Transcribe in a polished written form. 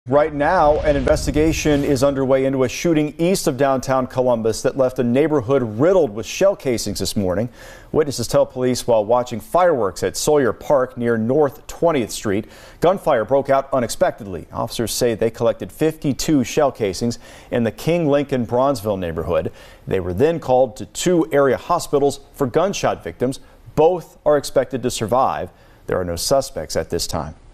Right now, an investigation is underway into a shooting east of downtown Columbus that left a neighborhood riddled with shell casings this morning. Witnesses tell police while watching fireworks at Sawyer Park near North 20th Street, gunfire broke out unexpectedly. Officers say they collected 52 shell casings in the King Lincoln Bronzeville neighborhood. They were then called to 2 area hospitals for gunshot victims. Both are expected to survive. There are no suspects at this time.